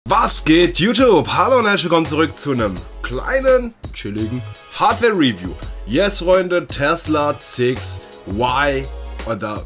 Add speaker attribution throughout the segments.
Speaker 1: Was geht YouTube? Hallo und herzlich willkommen zurück zu einem kleinen, chilligen Hardware-Review. Yes Freunde, Tesla 6Y oder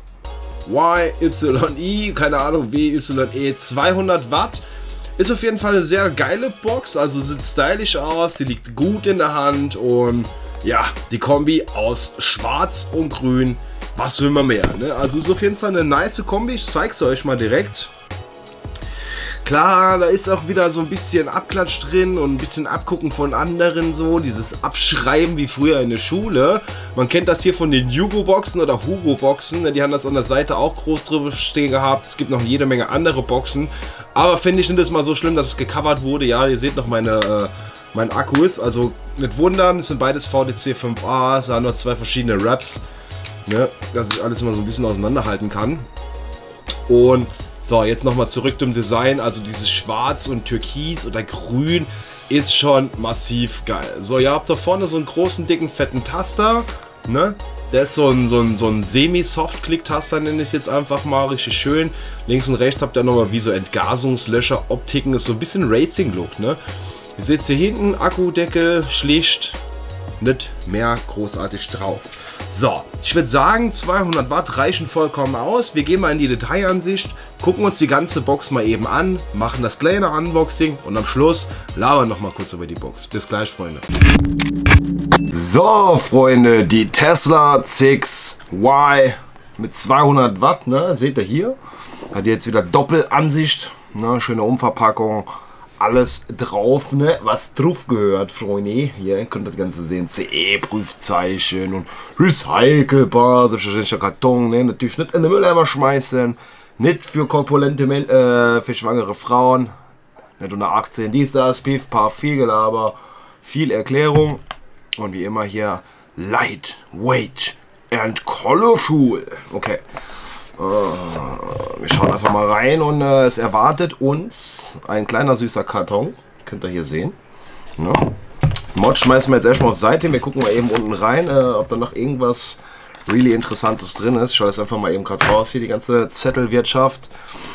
Speaker 1: YYI, keine Ahnung, WYE 200 Watt. Ist auf jeden Fall eine sehr geile Box, also sieht stylisch aus, die liegt gut in der Hand und ja, die Kombi aus Schwarz und Grün, was will man mehr, ne? Also ist auf jeden Fall eine nice Kombi, ich zeig's euch mal direkt. Klar, da ist auch wieder so ein bisschen Abklatsch drin und ein bisschen Abgucken von anderen so, dieses Abschreiben wie früher in der Schule. Man kennt das hier von den Hugo-Boxen oder Hugo-Boxen, die haben das an der Seite auch groß drüber stehen gehabt. Es gibt noch jede Menge andere Boxen, aber finde ich nicht das mal so schlimm, dass es gecovert wurde. Ja, ihr seht noch mein Akkus, also nicht wundern, es sind beides VDC 5A, es haben nur zwei verschiedene Wraps, ne, dass ich alles mal so ein bisschen auseinanderhalten kann. Und so, jetzt nochmal zurück zum Design, also dieses Schwarz und Türkis oder Grün ist schon massiv geil. So, ihr habt da vorne so einen großen, dicken, fetten Taster, ne? Der ist so ein Semi-Soft-Click-Taster, nenne ich es jetzt einfach mal, richtig schön. Links und rechts habt ihr nochmal wie so Entgasungslöcher, Optiken, ist so ein bisschen Racing-Look, ne? Ihr seht hier hinten, Akkudeckel, schlicht, nicht mehr großartig drauf. So, ich würde sagen, 200 Watt reichen vollkommen aus. Wir gehen mal in die Detailansicht, gucken uns die ganze Box mal eben an, machen das kleine Unboxing und am Schluss labern noch mal kurz über die Box. Bis gleich, Freunde. So, Freunde, die Tesla 6Y mit 200 Watt, ne, seht ihr hier. Hat jetzt wieder Doppelansicht, ne, schöne Umverpackung. Alles drauf, ne, was drauf gehört, Freunde. Hier könnt ihr das Ganze sehen, CE-Prüfzeichen und recycelbar, selbstverständlicher Karton, ne, natürlich nicht in den Mülleimer schmeißen, nicht für korpulente für schwangere Frauen, nicht unter 18, dies, das, pief, paf, viel Gelaber, viel Erklärung und wie immer hier lightweight and colorful. Okay. Wir schauen einfach mal rein und es erwartet uns ein kleiner süßer Karton. Könnt ihr hier sehen. Ja. Mod schmeißen wir jetzt erstmal auf Seite. Wir gucken mal eben unten rein, ob da noch irgendwas really Interessantes drin ist. Ich schaue jetzt einfach mal eben gerade raus. Hier die ganze Zettelwirtschaft.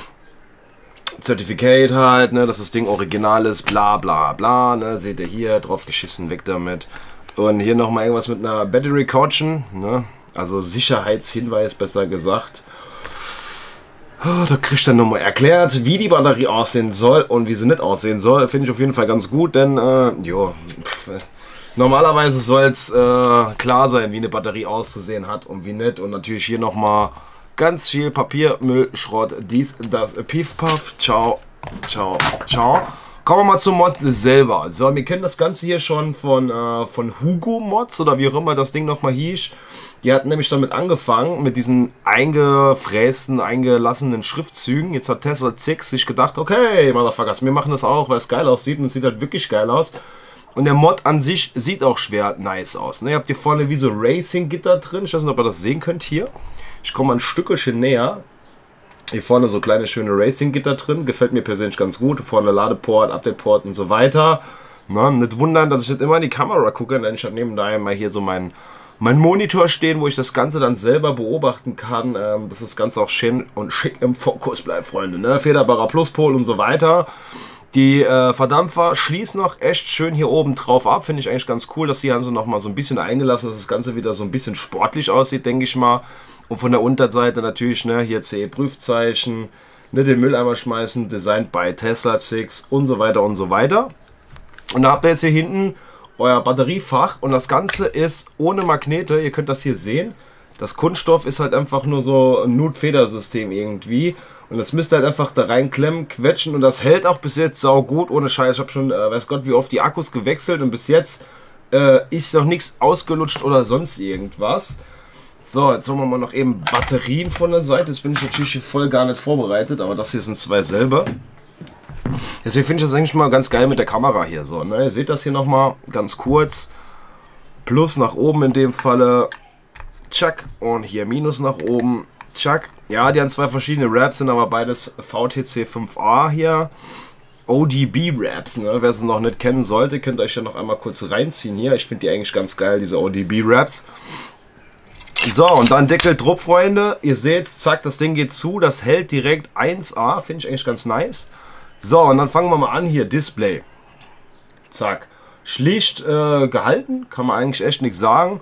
Speaker 1: Zertifikat halt, ne, dass das Ding original ist, bla bla bla. Ne, seht ihr hier, drauf geschissen, weg damit. Und hier nochmal irgendwas mit einer Battery Caution. Ne, also Sicherheitshinweis, besser gesagt. Da kriegt er nochmal erklärt, wie die Batterie aussehen soll und wie sie nicht aussehen soll. Finde ich auf jeden Fall ganz gut, denn normalerweise soll es klar sein, wie eine Batterie auszusehen hat und wie nicht. Und natürlich hier nochmal ganz viel Papier, Müll, Schrott, dies, das, pief, paff, ciao, ciao, ciao. Kommen wir mal zum Mod selber. So, wir kennen das Ganze hier schon von Hugo Mods oder wie auch immer das Ding nochmal hieß. Die hatten nämlich damit angefangen, mit diesen eingefrästen, eingelassenen Schriftzügen. Jetzt hat Tesla 6 sich gedacht, okay, Motherfuckers, wir machen das auch, weil es geil aussieht und es sieht halt wirklich geil aus. Und der Mod an sich sieht auch schwer nice aus. Ne? Ihr habt hier vorne wie so Racing-Gitter drin. Ich weiß nicht, ob ihr das sehen könnt hier. Ich komme mal ein Stückchen näher. Hier vorne so kleine schöne Racing-Gitter drin. Gefällt mir persönlich ganz gut. Vorne Ladeport, Update-Port und so weiter. Na, nicht wundern, dass ich nicht immer in die Kamera gucke, denn ich habe nebenbei mal hier so mein Monitor stehen, wo ich das Ganze dann selber beobachten kann, dass das Ganze auch schön und schick im Fokus bleibt, Freunde. Ne? Federbarer Pluspol und so weiter. Die Verdampfer schließen noch echt schön hier oben drauf ab. Finde ich eigentlich ganz cool, dass die also noch mal so ein bisschen eingelassen, dass das Ganze wieder so ein bisschen sportlich aussieht, denke ich mal. Und von der Unterseite natürlich, ne, hier CE-Prüfzeichen, ne, den Mülleimer schmeißen, designed by Tesla 6 und so weiter und so weiter. Und da habt ihr jetzt hier hinten euer Batteriefach und das Ganze ist ohne Magnete. Ihr könnt das hier sehen. Das Kunststoff ist halt einfach nur so ein Nut-Feder-System irgendwie. Und das müsst ihr halt einfach da reinklemmen, quetschen und das hält auch bis jetzt sau gut, ohne Scheiß. Ich habe schon, weiß Gott, wie oft die Akkus gewechselt und bis jetzt ist noch nichts ausgelutscht oder sonst irgendwas. So, jetzt holen wir mal noch eben Batterien von der Seite. Das bin ich natürlich hier voll gar nicht vorbereitet, aber das hier sind zwei selber. Deswegen finde ich das eigentlich mal ganz geil mit der Kamera hier so. Ne? Ihr seht das hier nochmal ganz kurz. Plus nach oben in dem Falle. Tschack. Und hier Minus nach oben. Tschack. Ja, die haben zwei verschiedene Wraps, sind aber beides VTC 5A hier. ODB Wraps, ne? Wer sie noch nicht kennen sollte, könnt ihr euch ja noch einmal kurz reinziehen hier. Ich finde die eigentlich ganz geil, diese ODB Wraps. So, und dann Deckel drauf, Freunde. Ihr seht, zack, das Ding geht zu. Das hält direkt 1A. Finde ich eigentlich ganz nice. So, und dann fangen wir mal an hier. Display. Zack. Schlicht gehalten. Kann man eigentlich echt nichts sagen.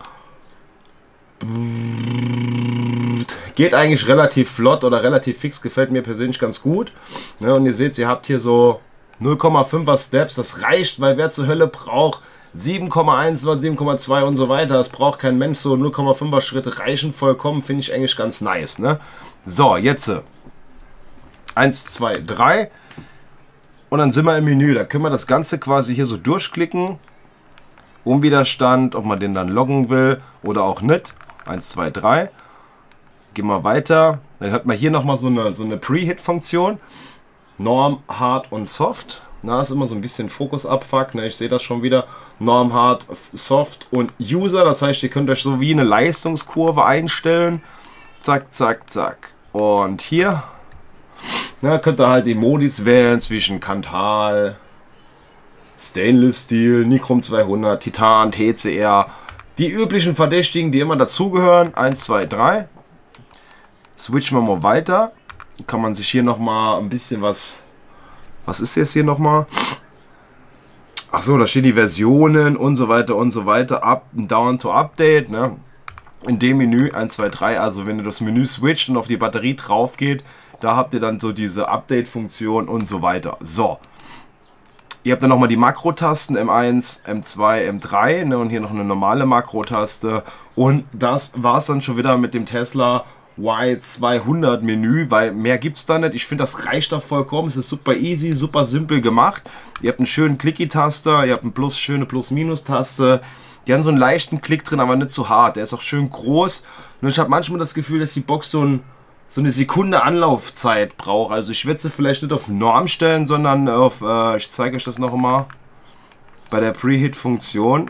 Speaker 1: Geht eigentlich relativ flott oder relativ fix. Gefällt mir persönlich ganz gut. Ja, und ihr seht, ihr habt hier so 0,5er Steps. Das reicht, weil wer zur Hölle braucht 7,1 oder 7,2 und so weiter. Das braucht kein Mensch. So 0,5er Schritte reichen vollkommen. Finde ich eigentlich ganz nice. Ne? So, jetzt 1, 2, 3. Und dann sind wir im Menü. Da können wir das Ganze quasi hier so durchklicken. Umwiderstand, ob man den dann loggen will oder auch nicht. 1, 2, 3. Gehen wir weiter. Dann hat man hier nochmal so eine Pre-Hit-Funktion. Norm, Hard und Soft. Na, ist immer so ein bisschen Fokusabfuck. Ne? Ich sehe das schon wieder. Norm, Hard, Soft und User. Das heißt, ihr könnt euch so wie eine Leistungskurve einstellen. Zack, zack, zack. Und hier könnt ihr halt die Modis wählen zwischen Kanthal, Stainless Steel, Nichrome 200, Titan, TCR. Die üblichen Verdächtigen, die immer dazugehören. 1, 2, 3. Switchen wir mal weiter. Kann man sich hier nochmal ein bisschen was... Was ist jetzt hier nochmal? Achso, da stehen die Versionen und so weiter und so weiter. Up, down to Update. Ne? In dem Menü 1, 2, 3. Also wenn ihr das Menü switcht und auf die Batterie drauf geht, da habt ihr dann so diese Update-Funktion und so weiter. So. Ihr habt dann nochmal die Makrotasten M1, M2, M3 ne, und hier noch eine normale Makrotaste. Und das war es dann schon wieder mit dem Tesla Y200 Menü, weil mehr gibt es da nicht. Ich finde, das reicht doch vollkommen. Es ist super easy, super simpel gemacht. Ihr habt einen schönen Clicky-Taster, ihr habt eine schöne Plus-Minus-Taste. Die haben so einen leichten Klick drin, aber nicht zu hart. Der ist auch schön groß. Und ich habe manchmal das Gefühl, dass die Box so eine Sekunde Anlaufzeit braucht. Also ich werde sie vielleicht nicht auf Norm stellen, sondern auf, ich zeige euch das noch mal, bei der Preheat-Funktion,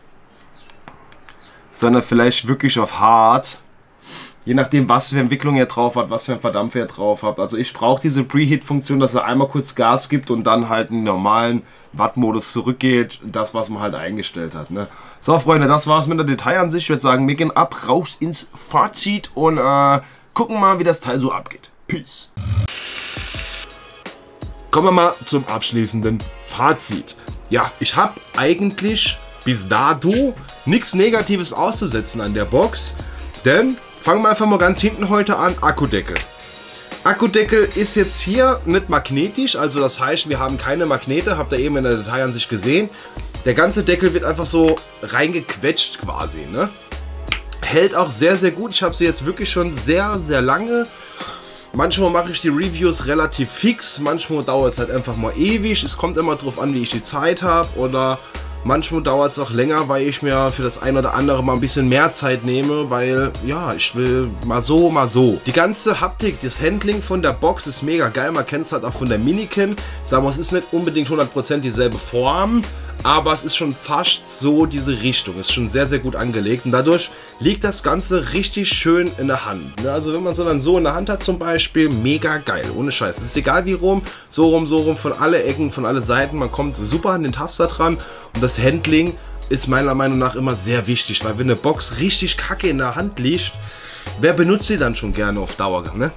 Speaker 1: sondern vielleicht wirklich auf Hard. Je nachdem, was für Entwicklung ihr drauf habt, was für ein Verdampfer ihr drauf habt. Also ich brauche diese Preheat-Funktion, dass er einmal kurz Gas gibt und dann halt in den normalen Wattmodus zurückgeht. Das, was man halt eingestellt hat. Ne? So, Freunde, das war's mit der Detailansicht. Ich würde sagen, wir gehen ab, raus ins Fazit und gucken mal, wie das Teil so abgeht. Peace. Kommen wir mal zum abschließenden Fazit. Ja, ich habe eigentlich bis dato nichts Negatives auszusetzen an der Box, denn fangen wir einfach mal ganz hinten heute an. Akkudeckel. Akkudeckel ist jetzt hier nicht magnetisch, also das heißt, wir haben keine Magnete, habt ihr eben in der Detailansicht gesehen. Der ganze Deckel wird einfach so reingequetscht quasi, ne? Hält auch sehr, sehr gut. Ich habe sie jetzt wirklich schon sehr, sehr lange. Manchmal mache ich die Reviews relativ fix, manchmal dauert es halt einfach mal ewig. Es kommt immer drauf an, wie ich die Zeit habe, oder manchmal dauert es auch länger, weil ich mir für das ein oder andere mal ein bisschen mehr Zeit nehme, weil, ja, ich will mal so, mal so. Die ganze Haptik, das Handling von der Box ist mega geil. Man kennt es halt auch von der Minikin. Sagen wir, es ist nicht unbedingt 100% dieselbe Form, aber es ist schon fast so diese Richtung. Ist schon sehr, sehr gut angelegt und dadurch liegt das Ganze richtig schön in der Hand. Also wenn man so dann so in der Hand hat zum Beispiel, mega geil, ohne Scheiß. Es ist egal wie rum, so rum, von alle Ecken, von alle Seiten. Man kommt super an den Taster dran und das Handling ist meiner Meinung nach immer sehr wichtig, weil wenn eine Box richtig kacke in der Hand liegt, wer benutzt sie dann schon gerne auf Dauer, ne?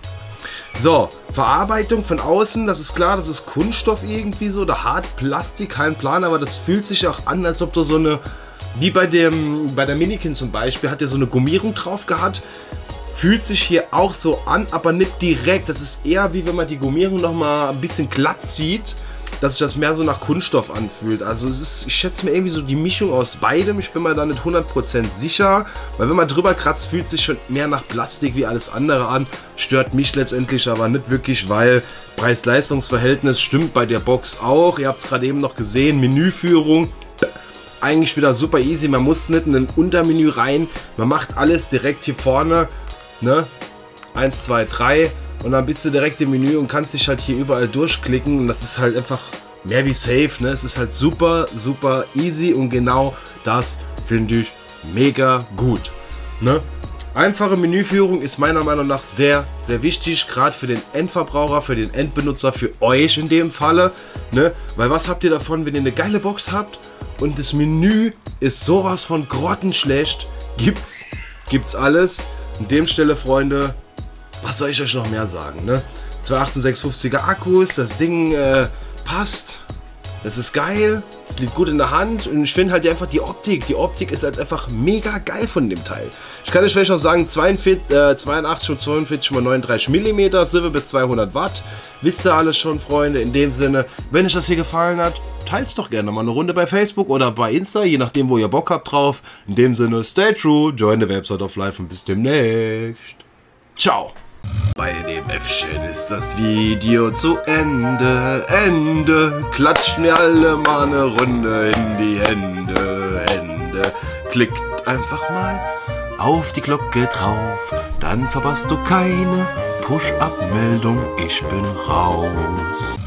Speaker 1: So, Verarbeitung von außen, das ist klar, das ist Kunststoff irgendwie so, oder Hartplastik, kein Plan, aber das fühlt sich auch an, als ob du so eine, wie bei der Minikin zum Beispiel, hat ja so eine Gummierung drauf gehabt, fühlt sich hier auch so an, aber nicht direkt, das ist eher wie wenn man die Gummierung nochmal ein bisschen glatt zieht, dass sich das mehr so nach Kunststoff anfühlt. Also es ist, ich schätze mir irgendwie so die Mischung aus beidem. Ich bin mir da nicht 100% sicher, weil wenn man drüber kratzt, fühlt sich schon mehr nach Plastik wie alles andere an. Stört mich letztendlich aber nicht wirklich, weil Preis-Leistungs-Verhältnis stimmt bei der Box auch. Ihr habt es gerade eben noch gesehen, Menüführung. Eigentlich wieder super easy, man muss nicht in ein Untermenü rein. Man macht alles direkt hier vorne, ne? 1, 2, 3. Und dann bist du direkt im Menü und kannst dich halt hier überall durchklicken. Und das ist halt einfach mehr wie safe, ne? Es ist halt super, super easy und genau das finde ich mega gut, ne? Einfache Menüführung ist meiner Meinung nach sehr, sehr wichtig, gerade für den Endverbraucher, für den Endbenutzer, für euch in dem Falle, ne? Weil was habt ihr davon, wenn ihr eine geile Box habt und das Menü ist sowas von grottenschlecht? Gibt's alles. An dem Stelle, Freunde, was soll ich euch noch mehr sagen, ne? Zwei 18650er Akkus, das Ding passt. Das ist geil, es liegt gut in der Hand und ich finde halt einfach die Optik ist halt einfach mega geil von dem Teil. Ich kann euch vielleicht noch sagen, 82 und 42,39 mm, Silber bis 200 Watt. Wisst ihr alles schon, Freunde. In dem Sinne, wenn euch das hier gefallen hat, teilt es doch gerne mal eine Runde bei Facebook oder bei Insta, je nachdem, wo ihr Bock habt drauf. In dem Sinne, stay true, join the Website of Life und bis demnächst. Ciao. Bei dem Äffchen ist das Video zu Ende. Klatscht mir alle mal eine Runde in die Hände. Klickt einfach mal auf die Glocke drauf, dann verpasst du keine Push-Up-Meldung. Ich bin raus.